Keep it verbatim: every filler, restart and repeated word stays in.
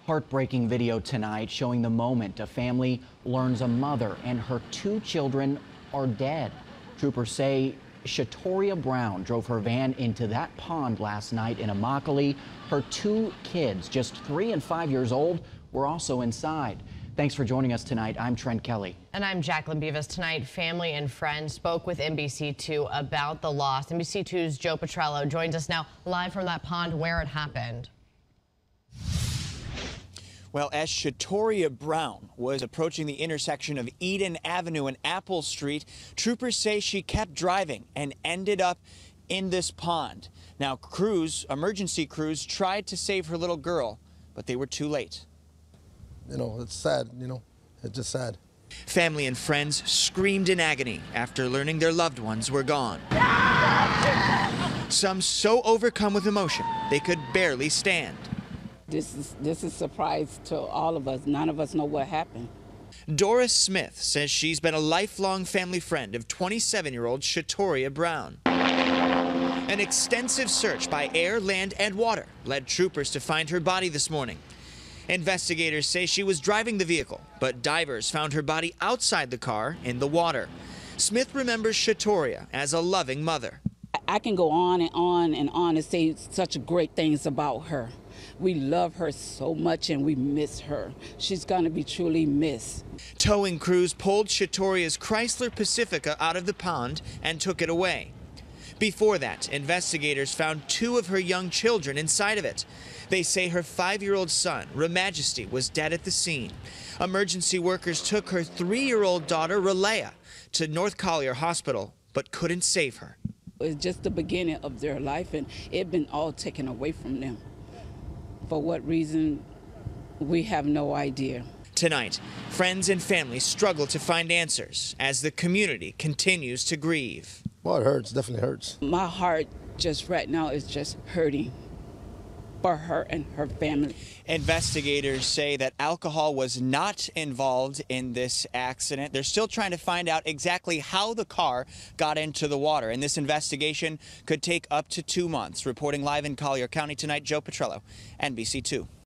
Heartbreaking video tonight showing the moment a family learns a mother and her two children are dead. Troopers say Shatoria Brown drove her van into that pond last night in Immokalee. Her two kids, just three and five years old, were also inside. Thanks for joining us tonight. I'm Trent Kelly. And I'm Jacqueline Beavis. Tonight, family and friends spoke with N B C two about the loss. N B C two's Joe Petrello joins us now live from that pond where it happened. Well, as Shatoria Brown was approaching the intersection of Eden Avenue and Apple Street, troopers say she kept driving and ended up in this pond. Now, crews, emergency crews, tried to save her little girl, but they were too late. You know, it's sad, you know, it's just sad. Family and friends screamed in agony after learning their loved ones were gone. Some so overcome with emotion, they could barely stand. This is this is a surprise to all of us. None of us know what happened. Doris Smith says she's been a lifelong family friend of twenty-seven-year-old Shatoria Brown. An extensive search by air, land, and water led troopers to find her body this morning. Investigators say she was driving the vehicle, but divers found her body outside the car in the water. Smith remembers Shatoria as a loving mother. I can go on and on and on and say such great things about her. We love her so much and we miss her. She's going to be truly missed. Towing crews pulled Shatoria's Chrysler Pacifica out of the pond and took it away. Before that, investigators found two of her young children inside of it. They say her five-year-old son, Remajesty, was dead at the scene. Emergency workers took her three-year-old daughter, Relea, to North Collier Hospital, but couldn't save her. It's just the beginning of their life, and it's been all taken away from them. For what reason, we have no idea. Tonight, friends and family struggle to find answers as the community continues to grieve. Well, it hurts, definitely hurts. My heart just right now is just hurting for her and her family. Investigators say that alcohol was not involved in this accident. They're still trying to find out exactly how the car got into the water, and this investigation could take up to two months. Reporting live in Collier County tonight, Joe Petrello, N B C two.